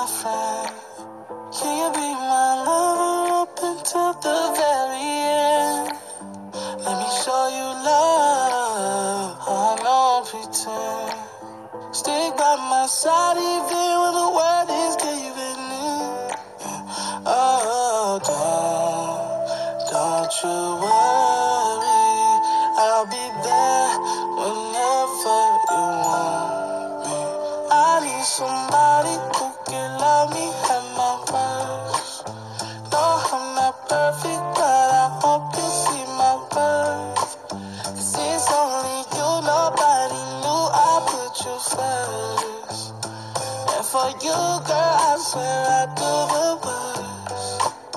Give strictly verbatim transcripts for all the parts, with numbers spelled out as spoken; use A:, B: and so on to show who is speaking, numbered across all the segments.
A: my friend. Can you be my lover up until the very end? Let me show you love, I don't pretend. Stick by my side even when the world is giving in. Oh, don't, don't you worry, I'll be there whenever you want me. I need somebody who can love me at my worst. No, I'm not perfect, but I hope you see my worth. Cause it's only you, nobody knew I put you first. And for you, girl, I swear I do the worst.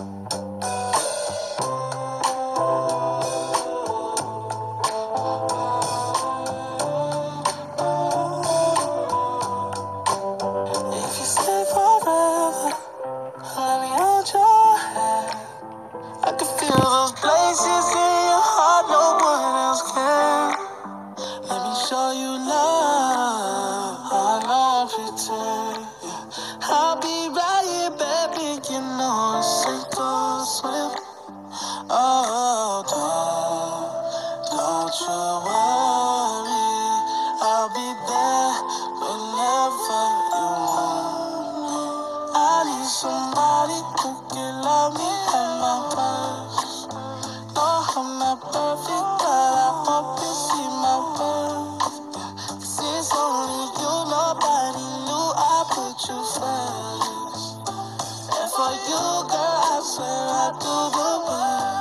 A: If you stay forever, let me hold your hand. I can feel those places in your heart no one else can. Let me show you love, I don't pretend. Yeah. I'll be right here, baby, you know it's sink or swim. Oh, don't, don't you worry, I'll be there whenever you want me. I need somebody who can love me at my worst. No, I'm not perfect, but I hope you see my worth. Cause it's only you, nobody knew I put you first. And for you, girl, I swear I do the worst.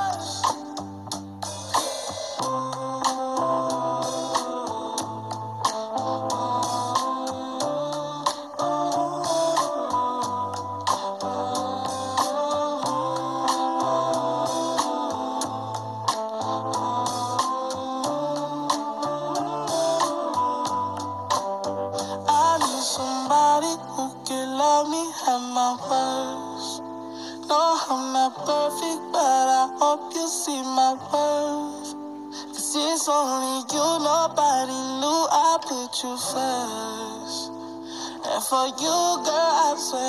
A: I need somebody who can love me at my worst. No, I'm not perfect, but I hope you see my worth. Cause it's only you, nobody knew I put you first. And for you, girl, I swear